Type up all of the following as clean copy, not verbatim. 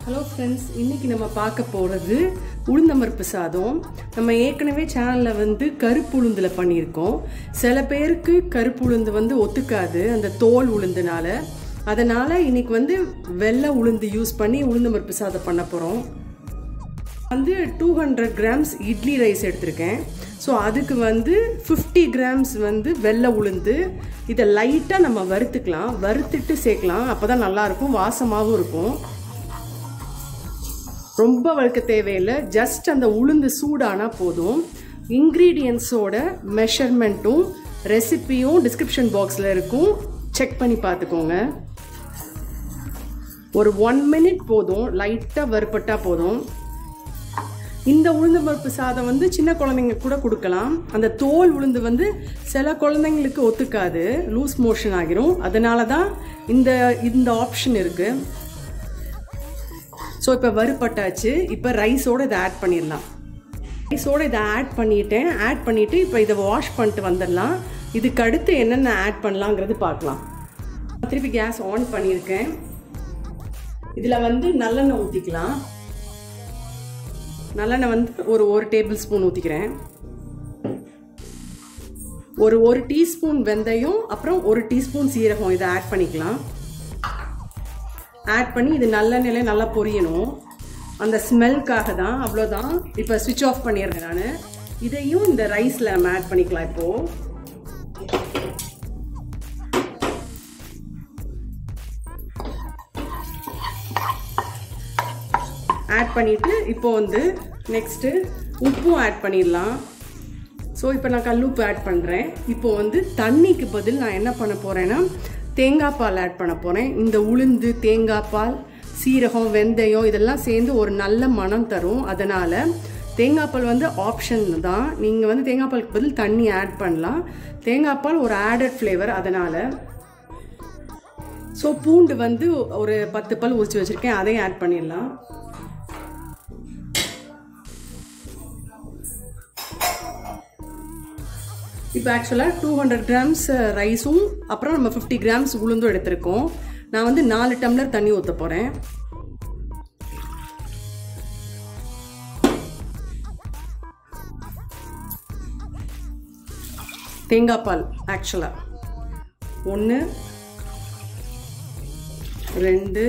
Hello friends, இன்றைக்கி நம்ம பார்க்க போகிறது உளுந்தம்பருப்பு சாதம். நம்ம ஏற்கனவே சேனலில் வந்து கருப்பு உளுந்தில் பண்ணியிருக்கோம். சில பேருக்கு கருப்பு உளுந்து வந்து ஒத்துக்காது அந்த தோல் உளுந்துனால. அதனால் இன்றைக்கி வந்து வெள்ளை உளுந்து யூஸ் பண்ணி உளுந்தம்பருப்பு சாதம் பண்ண போகிறோம். வந்து 200 கிராம்ஸ் இட்லி ரைஸ் எடுத்திருக்கேன். ஸோ அதுக்கு வந்து 50 கிராம்ஸ் வந்து வெள்ளை உளுந்து. இதை லைட்டாக நம்ம வறுத்துக்கலாம், வறுத்துட்டு சேர்க்கலாம். அப்போ தான் நல்லாயிருக்கும், வாசமாகவும் இருக்கும். ரொம்ப வறுக்க தேவையில்லை, ஜஸ்ட் அந்த உளுந்து சூடானா போதும். இன்க்ரீடியன்ஸோட மெஷர்மெண்ட்டும் ரெசிப்பியும் டிஸ்கிரிப்ஷன் பாக்ஸில் இருக்கும், செக் பண்ணி பார்த்துக்கோங்க. ஒரு 1 மினிட் போதும், லைட்டாக வறுப்பட்டால் போதும். இந்த உளுந்தம்பருப்பு சாதம் வந்து சின்ன குழந்தைங்க கூட கொடுக்கலாம். அந்த தோல் உளுந்து வந்து சில குழந்தைங்களுக்கு ஒத்துக்காது, லூஸ் மோஷன் ஆகிரும். அதனால தான் இந்த ஆப்ஷன் இருக்குது. ஸோ இப்போ வறுப்பட்டாச்சு. இப்போ ரைஸோடு இதை ஆட் பண்ணிடலாம். ரைஸோடு இதை ஆட் பண்ணிவிட்டு இப்போ இதை வாஷ் பண்ணிட்டு வந்துடலாம். இதுக்கு அடுத்து என்னென்ன ஆட் பண்ணலாங்கிறது பார்க்கலாம். திருப்பி கேஸ் ஆன் பண்ணியிருக்கேன். இதில் வந்து நல்லெண்ணெய் ஊற்றிக்கலாம். நல்லெண்ணெய் வந்து ஒரு டேபிள் ஸ்பூன் ஊற்றிக்கிறேன். ஒரு டீஸ்பூன் வெந்தயம், அப்புறம் 1 டீஸ்பூன் சீரகம் இதை ஆட் பண்ணிக்கலாம். ஆட் பண்ணி இது நல்லெண்ணெயில நல்லா பொரியணும், அந்த ஸ்மெல்க்காக தான். அவ்வளோதான். இப்போ ஸ்விட்ச் ஆஃப் பண்ணிடுறேன் நான். இதையும் இந்த ரைஸில் நம்ம ஆட் பண்ணிக்கலாம். இப்போது ஆட் பண்ணிவிட்டு இப்போ வந்து நெக்ஸ்ட்டு உப்பும் ஆட் பண்ணிடலாம். ஸோ இப்போ நான் கல் உப்பு ஆட் பண்ணுறேன். இப்போ வந்து தண்ணிக்கு பதில் நான் என்ன பண்ண போகிறேன்னா தேங்காய் பால் ஆட் பண்ண போகிறேன். இந்த உளுந்து, தேங்காய் பால், சீரகம், வெந்தயம் இதெல்லாம் சேர்ந்து ஒரு நல்ல மனம் தரும். அதனால் தேங்காய் பால் வந்து ஆப்ஷன் தான். நீங்கள் வந்து தேங்காய் பாலுக்கு பதில் தண்ணி ஆட் பண்ணலாம். தேங்காய் பால் ஒரு ஆடட் ஃப்ளேவர், அதனால். ஸோ பூண்டு வந்து ஒரு 10 பல் உரிச்சு வச்சுருக்கேன், அதையும் ஆட் பண்ணிடலாம். இப்போ ஆக்சுவலாக 200 கிராம்ஸ் ரைஸும் அப்புறம் நம்ம 50 கிராம்ஸ் உளுந்தும் எடுத்திருக்கோம். நான் வந்து 4 டம்ளர் தண்ணி ஊற்ற போகிறேன். தேங்காய் பால் ஆக்சுவலாக 1 2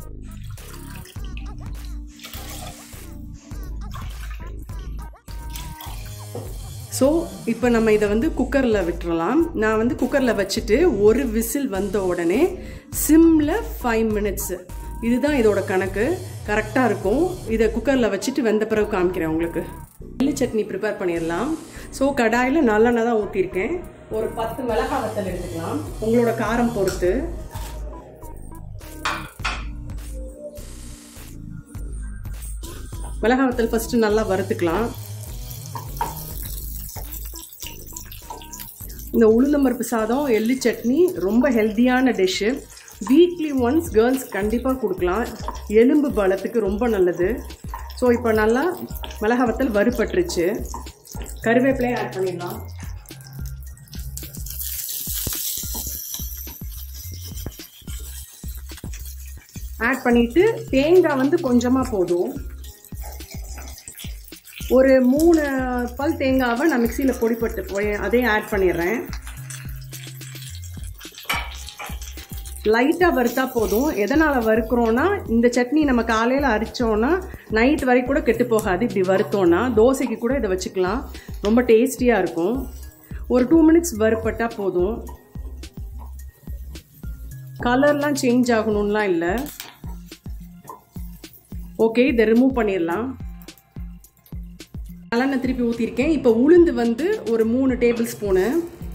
ஸோ இப்போ நம்ம இதை வந்து குக்கரில் விட்டுறலாம். நான் வந்து குக்கரில் வச்சுட்டு ஒரு விசில் வந்த உடனே சிம்மில் 5 மினிட்ஸு, இதுதான் இதோட கணக்கு, கரெக்டாக இருக்கும். இதை குக்கரில் வச்சுட்டு வெந்த பிறகு காமிக்கிறேன் உங்களுக்கு. எள்ளு சட்னி ப்ரிப்பேர் பண்ணிடலாம். ஸோ கடாயில் நல்லெண்ணெய் தான் ஊற்றிருக்கேன். ஒரு 10 மிளகாய் வத்தல் எடுத்துக்கலாம், உங்களோட காரம் பொறுத்து. மிளகாய் வத்தல் ஃபஸ்ட்டு நல்லா வறுத்துக்கலாம். இந்த உளுந்தம்பருப்பு சாதம், எள்ளு சட்னி ரொம்ப ஹெல்த்தியான டிஷ்ஷு. வீக்லி ஒன்ஸ் கேர்ள்ஸ் கண்டிப்பாக கொடுக்கலாம், எலும்பு பலத்துக்கு ரொம்ப நல்லது. ஸோ இப்போ நல்லா மிளகாய் வத்தல் வறுபட்டுருச்சு. கருவேப்பிலையை ஆட் பண்ணிடலாம். ஆட் பண்ணிவிட்டு தேங்காய் வந்து கொஞ்சமாக போதும். ஒரு 3 பல் தேங்காவை நான் மிக்சியில் பொடிப்பட்டு அதையும் ஆட் பண்ணிடுறேன். லைட்டாக வறுத்தா போதும். எதனால் வறுக்கிறோன்னா, இந்த சட்னி நம்ம காலையில் அரைச்சோன்னா நைட் வரைக்கும் கூட கெட்டு போகாது. இப்படி வறுத்தோன்னா தோசைக்கு கூட இதை வச்சுக்கலாம், ரொம்ப டேஸ்டியாக இருக்கும். ஒரு 2 மினிட்ஸ் வறுப்பட்டால் போதும். கலர்லாம் சேஞ்ச் ஆகணும்லாம் இல்லை. ஓகே, இதை ரிமூவ் பண்ணிடலாம். நல்லெண்ணெய் திருப்பி ஊற்றிருக்கேன். இப்போ உளுந்து வந்து ஒரு 3 டேபிள் ஸ்பூனு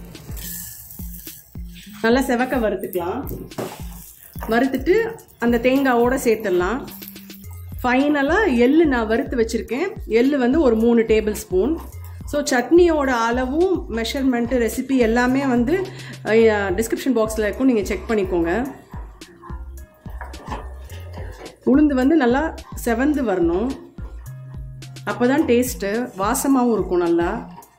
நல்லா செவக்க வறுத்துக்கலாம். வறுத்துட்டு அந்த தேங்காவோடு சேர்த்துடலாம். ஃபைனலாக எள்ளு நான் வறுத்து வச்சுருக்கேன். எள்ளு வந்து ஒரு 3 டேபிள் ஸ்பூன். ஸோ சட்னியோட அளவும் மெஷர்மெண்ட்டு ரெசிபி எல்லாமே வந்து டிஸ்கிரிப்ஷன் பாக்ஸில் இருக்கும், நீங்கள் செக் பண்ணிக்கோங்க. உளுந்து வந்து நல்லா செவந்து வரணும், அப்போ தான் டேஸ்ட்டு, வாசமாகவும் இருக்கும். நல்லா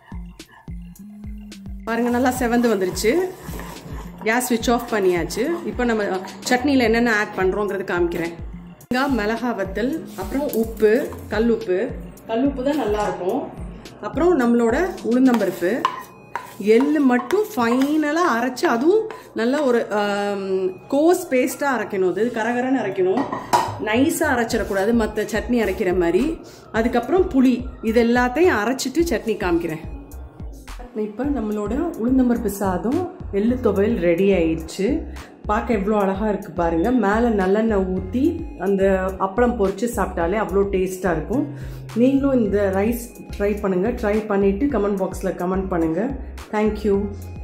பாருங்கள், நல்லா செவந்து வந்துருச்சு. கேஸ் ஸ்விட்ச் ஆஃப் பண்ணியாச்சு. இப்போ நம்ம சட்னியில் என்னென்ன ஆட் பண்ணுறோங்கிறது காமிக்கிறேன். மிளகா வத்தல், அப்புறம் உப்பு, கல்லுப்பு தான் நல்லாயிருக்கும். அப்புறம் நம்மளோட உளுந்தம்பருப்பு, எள்ளு மட்டும் ஃபைனலாக அரைச்சி, அதுவும் நல்லா ஒரு கோஸ் பேஸ்ட்டாக அரைக்கணும். அது கரகரன்னு அரைக்கணும், நைஸாக அரைச்சிடக்கூடாது மற்ற சட்னி அரைக்கிற மாதிரி. அதுக்கப்புறம் புளி, இது எல்லாத்தையும் அரைச்சிட்டு சட்னி காமிக்கிறேன். இப்போ நம்மளோட உளுந்தம்பருப்பு சாதம் எள்ளு துவையல் ரெடி ஆயிடுச்சு. பார்க்க எவ்வளோ அழகாக இருக்குது பாருங்கள். மேலே நல்லெண்ணெய் ஊற்றி அந்த அப்பளம் பொரித்து சாப்பிட்டாலே அவ்வளோ டேஸ்ட்டாக இருக்கும். நீங்களும் இந்த ரைஸ் ட்ரை பண்ணுங்கள். ட்ரை பண்ணிவிட்டு கமெண்ட் பாக்ஸில் கமெண்ட் பண்ணுங்கள். தேங்க்யூ.